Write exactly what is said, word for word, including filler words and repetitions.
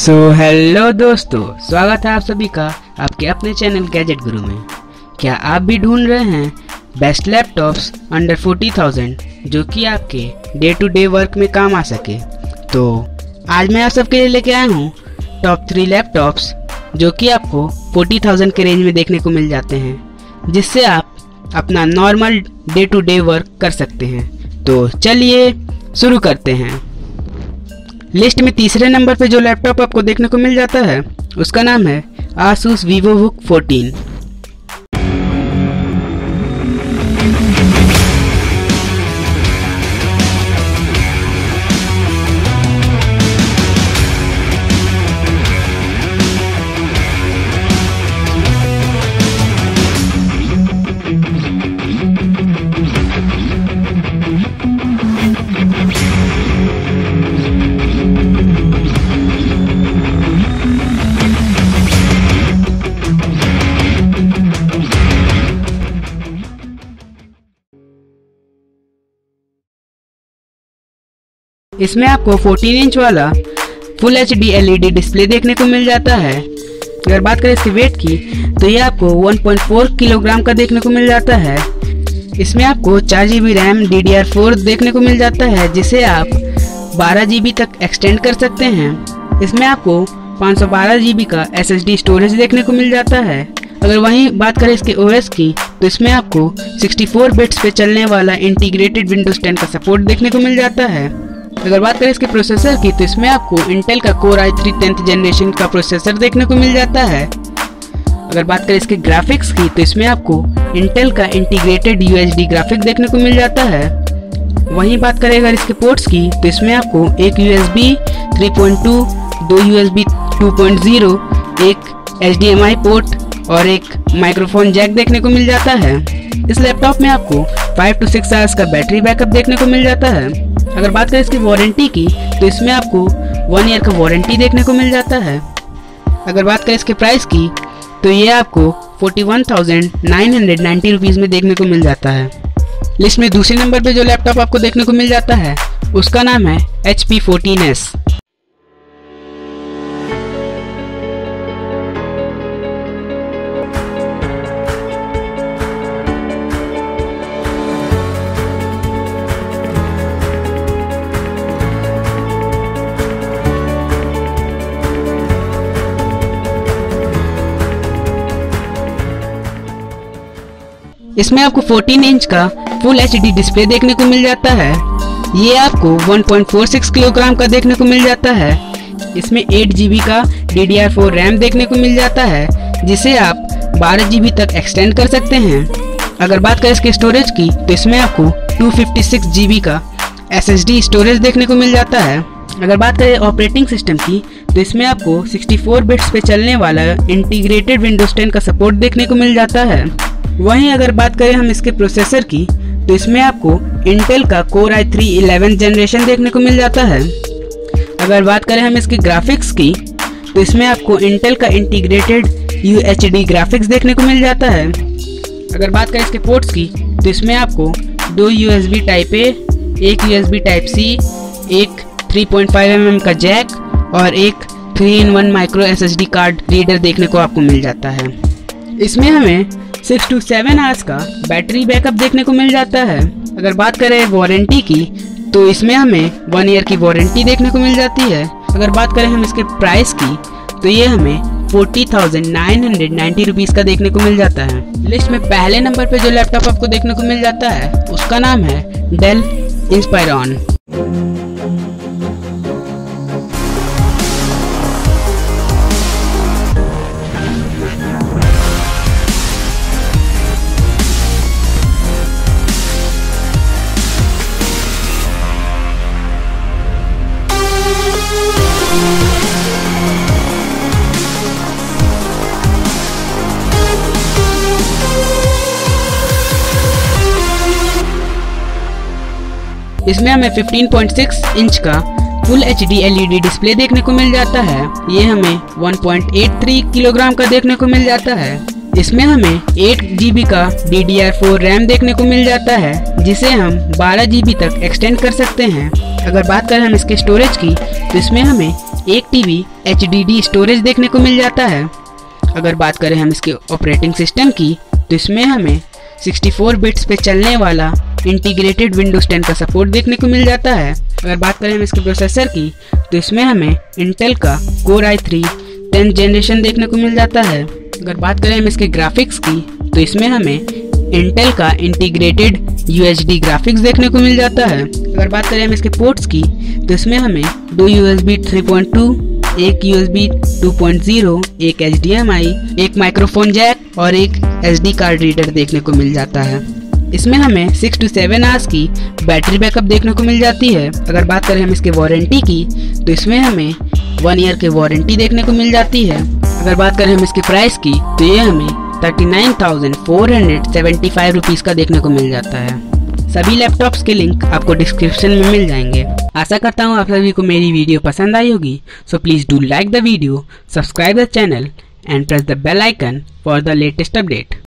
So hello दोस्तों, स्वागत है आप सभी का आपके अपने चैनल गैजेट गुरु में। क्या आप भी ढूंढ रहे हैं best laptops under forty thousand जो कि आपके डे टू डे वर्क में काम आ सके? तो आज मैं आप सबके लिए लेके आया हूँ टॉप थ्री लैपटॉप्स जो कि आपको फोर्टी थाउजेंड के रेंज में देखने को मिल जाते हैं, जिससे आप अपना normal day to day work कर सकते हैं। तो चलिए शुरू करते हैं। लिस्ट में तीसरे नंबर पे जो लैपटॉप आपको देखने को मिल जाता है उसका नाम है आसूस वीवोबुक फोर्टीन। इसमें आपको फोर्टीन इंच वाला full H D L E D display देखने को मिल जाता है। अगर बात करें इसके वेट की तो ये आपको वन पॉइंट फोर किलोग्राम का देखने को मिल जाता है। इसमें आपको चार G B RAM D D R four देखने को मिल जाता है, जिसे आप बारह जी बी तक एक्सटेंड कर सकते हैं। इसमें आपको पाँच सौ बारह जी बी का एस एस डी स्टोरेज देखने को मिल जाता है। अगर वहीं बात करें इसके ओ एस की तो इसमें आपको सिक्सटी फोर बिट्स पे चलने वाला इंटीग्रेटेड विंडोज टेन का सपोर्ट देखने को मिल जाता है। अगर बात करें इसके प्रोसेसर की तो इसमें आपको इंटेल का core i three tenth generation का प्रोसेसर देखने को मिल जाता है। अगर बात करें इसके ग्राफिक्स की तो इसमें आपको इंटेल का integrated U H D graphic देखने को मिल जाता है। वहीं बात करें अगर इसके पोर्ट्स की तो इसमें आपको एक U S B three point two, दो U S B two point zero, एक H D M I port और एक माइक्रोफोन जैक देखने को मिल जाता है। इस लैपटॉप में आपको फाइव टू सिक्स आवर्स का बैटरी बैकअप देखने को मिल जाता है। अगर बात करें इसकी वारंटी की तो इसमें आपको वन ईयर का वारंटी देखने को मिल जाता है। अगर बात करें इसके प्राइस की तो ये आपको forty one thousand nine hundred ninety rupees में देखने को मिल जाता है। लिस्ट में दूसरे नंबर पे जो लैपटॉप आपको देखने को मिल जाता है उसका नाम है एच पी फोर्टीन एस। इसमें आपको फोर्टीन इंच का फुल एच डी डिस्प्ले देखने को मिल जाता है। ये आपको one point four six kilogram का देखने को मिल जाता है। इसमें एट जी बी का D D R four RAM देखने को मिल जाता है, जिसे आप बारह जी बी तक एक्सटेंड कर सकते हैं। अगर बात करें इसके स्टोरेज की तो इसमें आपको two fifty six G B का एस एस डी स्टोरेज देखने को मिल जाता है। अगर बात करें ऑपरेटिंग सिस्टम की तो इसमें आपको सिक्सटी फोर बिट्स पे चलने वाला इंटीग्रेटेड विंडोज टेन का सपोर्ट देखने को मिल जाता है। वहीं अगर बात करें हम इसके प्रोसेसर की तो इसमें आपको इंटेल का core i three eleven generation देखने को मिल जाता है। अगर बात करें हम इसके ग्राफिक्स की तो इसमें आपको इंटेल का integrated U H D graphics देखने को मिल जाता है। अगर बात करें इसके पोर्ट्स की तो इसमें आपको दो U S B type A, एक U S B type C, एक three point five M M का जैक और एक three in one micro S S D card reader देखने को आपको मिल जाता है। इसमें हमें सिक्स टू सेवन आवर्स का बैटरी बैकअप देखने को मिल जाता है। अगर बात करें वारंटी की तो इसमें हमें वन ईयर की वारंटी देखने को मिल जाती है। अगर बात करें हम इसके प्राइस की तो ये हमें forty thousand nine hundred ninety rupees का देखने को मिल जाता है। लिस्ट में पहले नंबर पे जो लैपटॉप आपको देखने को मिल जाता है उसका नाम है डेल इंस्पायरॉन। इसमें हमें फिफ्टीन पॉइंट सिक्स इंच का full H D L E D display देखने को मिल जाता है। ये हमें one point eight three kilogram का देखने को मिल जाता है। इसमें हमें एट जी बी का D D R four RAM देखने को मिल जाता है, जिसे हम बारह जी बी तक एक्सटेंड कर सकते हैं। अगर बात करें हम इसके स्टोरेज की तो इसमें हमें एक TB H D D storage देखने को मिल जाता है। अगर बात करें हम इसके ऑपरेटिंग सिस्टम की तो इसमें हमें सिक्सटी फोर बिट्स पे चलने वाला इंटीग्रेटेड विंडोज टेन का सपोर्ट देखने को मिल जाता है। अगर बात करें हम इसके प्रोसेसर की तो इसमें हमें इंटेल का core i three tenth generation देखने को मिल जाता है। अगर बात करें हम इसके ग्राफिक्स की तो इसमें हमें इंटेल का integrated U H D graphics देखने को मिल जाता है। अगर बात करें हम इसके पोर्ट्स की तो इसमें हमें दो U S B three point two, एक U S B two point zero, एक एच डी एम आई, एक माइक्रोफोन जैक और एक एस डी कार्ड रीडर देखने को मिल जाता है। इसमें हमें सिक्स टू सेवन आवर्स की बैटरी बैकअप देखने को मिल जाती है। अगर बात करें हम इसके वारंटी की तो इसमें हमें वन ईयर की वारंटी देखने को मिल जाती है। अगर बात करें हम इसकी प्राइस की तो ये हमें thirty nine thousand four hundred seventy five rupees का देखने को मिल जाता है। सभी लैपटॉप्स के लिंक आपको डिस्क्रिप्शन में मिल जाएंगे। आशा करता हूँ आप सभी को मेरी वीडियो पसंद आई होगी। So please do like the video, subscribe the channel and press the bell icon for the latest update.